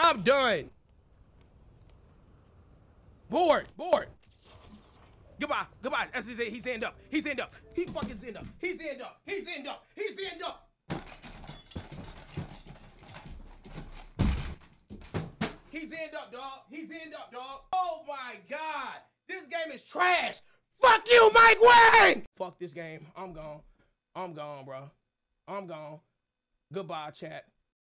I'm done. Bored. Goodbye. That's his. He's end up. He fucking end up. He's end up. He's end up, dog. Oh my God. This game is trash. Fuck you, Mike Wang. Fuck this game. I'm gone, bro. I'm gone. Goodbye, chat.